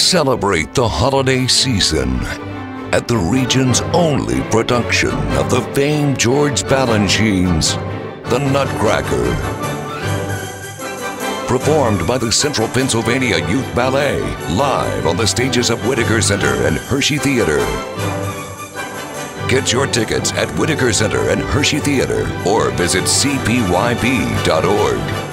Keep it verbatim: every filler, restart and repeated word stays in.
Celebrate the holiday season at the region's only production of the famed George Balanchine's The Nutcracker. Performed by the Central Pennsylvania Youth Ballet, live on the stages of Whitaker Center and Hershey Theater. Get your tickets at Whitaker Center and Hershey Theater or visit c p y b dot org.